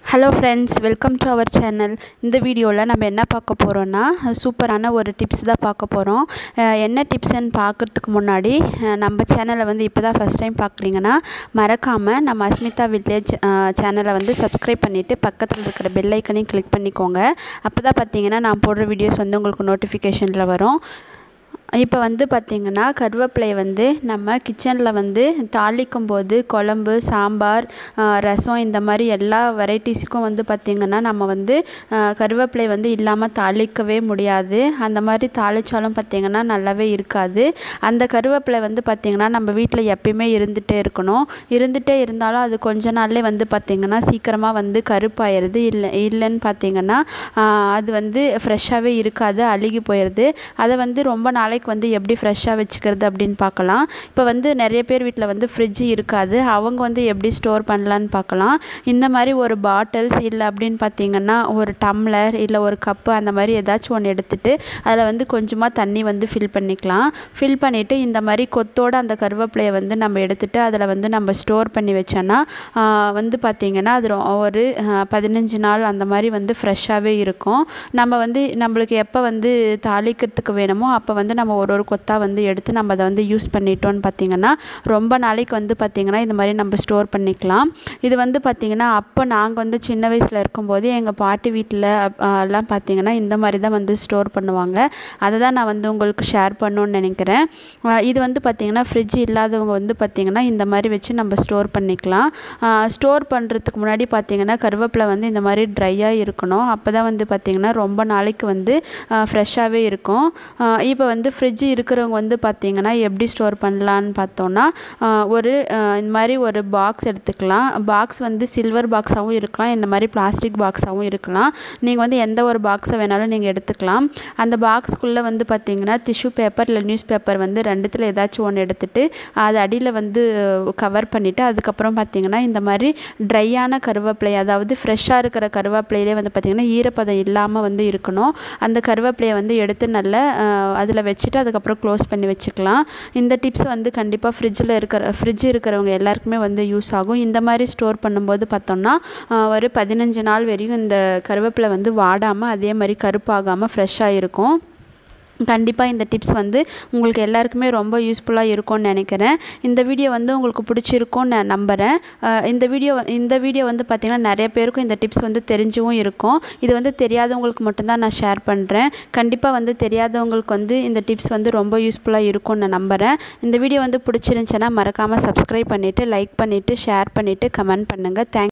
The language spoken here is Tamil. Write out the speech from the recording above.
Hello friends, welcome to our channel. இந்த வீடியோவில் நம்ம என்ன பார்க்க போகிறோன்னா, சூப்பரான ஒரு டிப்ஸ் தான் பார்க்க போகிறோம். என்ன டிப்ஸ்ன்னு பார்க்குறதுக்கு முன்னாடி நம்ம சேனலை வந்து இப்போ தான் ஃபஸ்ட் டைம் பார்க்குறீங்கன்னா மறக்காமல் நம்ம அஸ்மிதா வில்லேஜ் சேனலை வந்து சப்ஸ்கிரைப் பண்ணிவிட்டு பக்கத்தில் இருக்கிற பெல் ஐக்கனையும் கிளிக் பண்ணிக்கோங்க. அப்போ தான் பார்த்தீங்கன்னா நான் போடுற வீடியோஸ் வந்து உங்களுக்கு நோட்டிஃபிகேஷனில் வரும். இப்போ வந்து பார்த்திங்கன்னா கருவேப்பிலையை வந்து நம்ம கிச்சனில் வந்து தாளிக்கும் போது குழம்பு, சாம்பார், ரசம் இந்த மாதிரி எல்லா வெரைட்டிஸுக்கும் வந்து பார்த்திங்கன்னா நம்ம வந்து கருவேப்பிலை வந்து இல்லாமல் தாளிக்கவே முடியாது. அந்த மாதிரி தாளித்தாலும் பார்த்திங்கன்னா நல்லாவே இருக்காது. அந்த கருவேப்பிலை வந்து பார்த்திங்கன்னா நம்ம வீட்டில் எப்பயுமே இருந்துகிட்டே இருக்கணும். இருந்துகிட்டே இருந்தாலும் அது கொஞ்ச நாள்லேயே வந்து பார்த்திங்கன்னா சீக்கிரமாக வந்து கருப்பாயிருது. இல்லைன்னு பார்த்திங்கன்னா அது வந்து ஃப்ரெஷ்ஷாகவே இருக்காது, அழுகி போயிடுது. அதை வந்து ரொம்ப நாளைக்கு வந்து எப்படி ஃப்ரெஷ்ஷாக வச்சுக்கிறது அப்படின்னு பார்க்கலாம். இப்போ வந்து நிறைய பேர் வீட்டில் வந்து ஃப்ரிட்ஜ் இருக்காது. அவங்க வந்து எப்படி ஸ்டோர் பண்ணலான்னு பார்க்கலாம். இந்த மாதிரி ஒரு பாட்டில்ஸ் இல்லை அப்படின்னு பார்த்தீங்கன்னா ஒரு டம்ளர் இல்லை ஒரு கப்பு அந்த மாதிரி ஏதாச்சும் ஒன்று எடுத்துகிட்டு அதில் வந்து கொஞ்சமாக தண்ணி வந்து ஃபில் பண்ணிக்கலாம். ஃபில் பண்ணிவிட்டு இந்த மாதிரி கொத்தோடு அந்த கருவேப்பிலையை வந்து நம்ம எடுத்துகிட்டு அதில் வந்து நம்ம ஸ்டோர் பண்ணி வச்சோன்னா வந்து பார்த்திங்கன்னா அது ஒரு 15 நாள் அந்த மாதிரி வந்து ஃப்ரெஷ்ஷாகவே இருக்கும். நம்ம வந்து நம்மளுக்கு எப்போ வந்து தாளிக்கிறதுக்கு வேணுமோ அப்போ வந்து நம்ம ஒரு கொத்தா வந்து எடுத்து நம்ம அதை வந்து யூஸ் பண்ணிட்டோன்னு பார்த்திங்கன்னா ரொம்ப நாளைக்கு வந்து பார்த்திங்கன்னா இந்த மாதிரி நம்ம ஸ்டோர் பண்ணிக்கலாம். இது வந்து பார்த்திங்கன்னா அப்போ நாங்கள் வந்து சின்ன வயசில் இருக்கும்போது எங்கள் பாட்டி வீட்டில் எல்லாம் பார்த்திங்கன்னா இந்த மாதிரி தான் வந்து ஸ்டோர் பண்ணுவாங்க. அதை தான் நான் வந்து உங்களுக்கு ஷேர் பண்ணணுன்னு நினைக்கிறேன். இது வந்து பார்த்திங்கன்னா ஃப்ரிட்ஜ் இல்லாதவங்க வந்து பார்த்திங்கன்னா இந்த மாதிரி வச்சு நம்ம ஸ்டோர் பண்ணிக்கலாம். ஸ்டோர் பண்ணுறதுக்கு முன்னாடி பார்த்திங்கன்னா கருவேப்பிலை வந்து இந்த மாதிரி ட்ரையாக இருக்கணும். அப்போ தான் வந்து பார்த்திங்கன்னா ரொம்ப நாளைக்கு வந்து ஃப்ரெஷ்ஷாகவே இருக்கும். இப்போ வந்து ஃப்ரிட்ஜ் இருக்கிறவங்க வந்து பார்த்திங்கன்னா எப்படி ஸ்டோர் பண்ணலான்னு பார்த்தோன்னா இந்த மாதிரி ஒரு பாக்ஸ் எடுத்துக்கலாம். பாக்ஸ் வந்து சில்வர் பாக்ஸாகவும் இருக்கலாம், இந்த மாதிரி பிளாஸ்டிக் பாக்ஸாகவும் இருக்கலாம். நீங்கள் வந்து எந்த ஒரு பாக்ஸை வேணாலும் நீங்கள் எடுத்துக்கலாம். அந்த பாக்ஸ்க்குள்ளே வந்து பார்த்திங்கன்னா டிஷ்யூ பேப்பர் இல்லை நியூஸ் பேப்பர் வந்து ரெண்டுத்தில் ஏதாச்சும் ஒன்று எடுத்துகிட்டு அது அடியில் வந்து கவர் பண்ணிவிட்டு அதுக்கப்புறம் பார்த்திங்கன்னா இந்த மாதிரி ட்ரையான கருவேப்பிலை, அதாவது ஃப்ரெஷ்ஷாக இருக்கிற கருவேப்பிலையிலே வந்து பார்த்திங்கன்னா ஈரப்பதம் இல்லாமல் வந்து இருக்கணும். அந்த கருவேப்பிலையை வந்து எடுத்து நல்லா அதில் வச்சுட்டு அதுக்கப்புறம் க்ளோஸ் பண்ணி வச்சுக்கலாம். இந்த டிப்ஸ் வந்து கண்டிப்பாக ஃப்ரிட்ஜ் இருக்கிறவங்க எல்லாருக்குமே வந்து யூஸ் ஆகும். இந்த மாதிரி ஸ்டோர் பண்ணும்போது பார்த்தோம்னா ஒரு 15 நாள் வரையும் இந்த கருவேப்பிலை வந்து வாடாமல் அதே மாதிரி கருப்பாகாமல் ஃப்ரெஷ்ஷாக இருக்கும். கண்டிப்பாக இந்த டிப்ஸ் வந்து உங்களுக்கு எல்லாருக்குமே ரொம்ப யூஸ்ஃபுல்லாக இருக்கும்னு நினைக்கிறேன். இந்த வீடியோ வந்து உங்களுக்கு பிடிச்சிருக்கும்னு நான் நம்புகிறேன். இந்த வீடியோ வந்து பார்த்திங்கன்னா நிறைய பேருக்கும் இந்த டிப்ஸ் வந்து தெரிஞ்சும் இருக்கும். இது வந்து தெரியாதவங்களுக்கு மட்டும்தான் நான் ஷேர் பண்ணுறேன். கண்டிப்பாக வந்து தெரியாதவங்களுக்கு வந்து இந்த டிப்ஸ் வந்து ரொம்ப யூஸ்ஃபுல்லாக இருக்கும்னு நான் நம்புகிறேன். இந்த வீடியோ வந்து பிடிச்சிருந்துச்சுன்னா மறக்காமல் சப்ஸ்கிரைப் பண்ணிவிட்டு லைக் பண்ணிவிட்டு ஷேர் பண்ணிவிட்டு கமெண்ட் பண்ணுங்கள்.